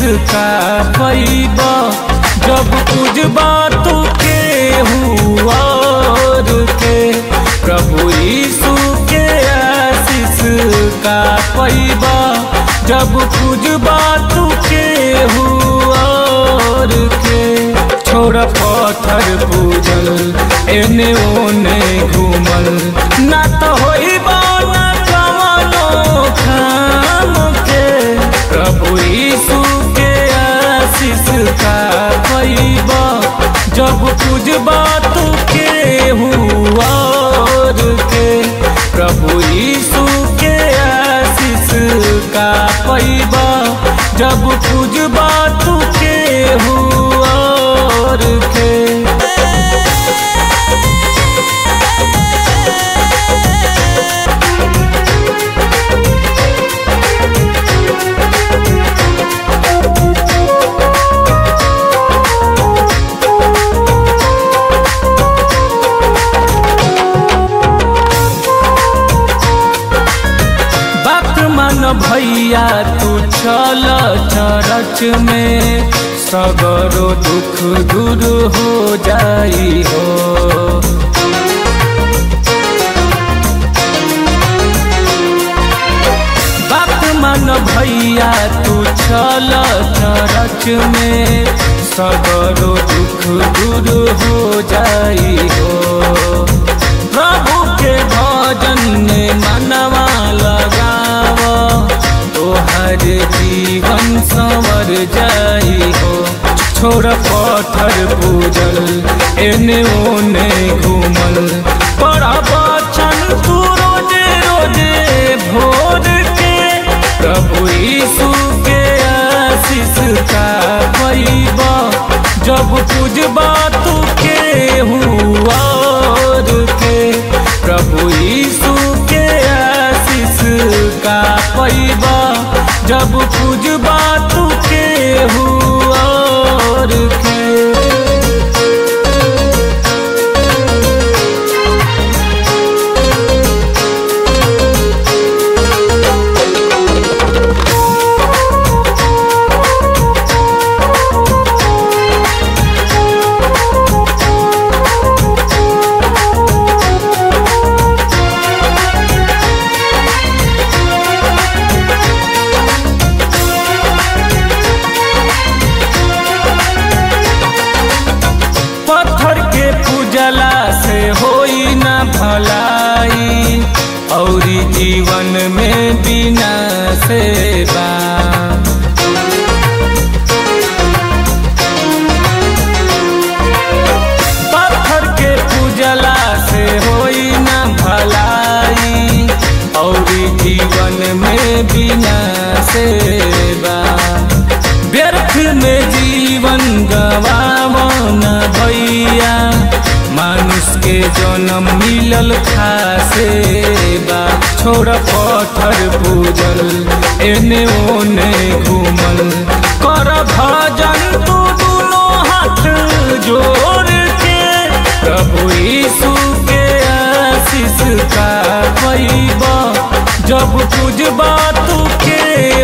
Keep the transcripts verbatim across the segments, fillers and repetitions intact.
का पैबा जब पूजबा तू के और के। प्रभु यीशु के आशीष का पैबा जब पूजबा तू के और के। छोड़ पत्थर पूजल एने ओने घूमल ना तो होइबा ना कवनो काम के। प्रभु यीशु के आशीष का पैबा जब पूजबा तू के और के। प्रभु यीशु के आशीष का पैबा जब पूजबा तू के और के। भैया तू चल चरच में सगरो दुख दूर हो जाई हो। बात मन भैया तू चल चरच में सगरो दुख दूर हो जाई हो। प्रभु के भजन में मनवा लगाव तोहर जीवन संवर जाई हो। छोड़ पत्थर पूजल एने ओने घूमल पढ़ वचन तू रोजे रोजे भोर के। प्रभु यीशु के आशीष का पैबा जब पूजबा तू के और के। प्रभु यीशु के आशीष का पैबा जब पूजबा तू के और के। पूजला से होई ना भलाई औरी जीवन में बिना सेवा। पत्थर के पूजला से होई ना भलाई औरी जीवन में बिना सेवा। व्यर्थ में जीवन गवावो न भैया मानुष के जन्म मिलल खासे बा। छोड़ पत्थर पूजल एने ओने घूमल कर भजन तू दोनों हाथ जोड़ के। प्रभु यीशु के आशीष का पैबा जब पूजबा तू के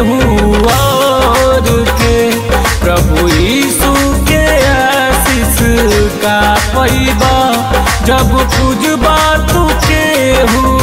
और के। प्रभु यीशु के आशीष का पैबा जब पूजबा तू के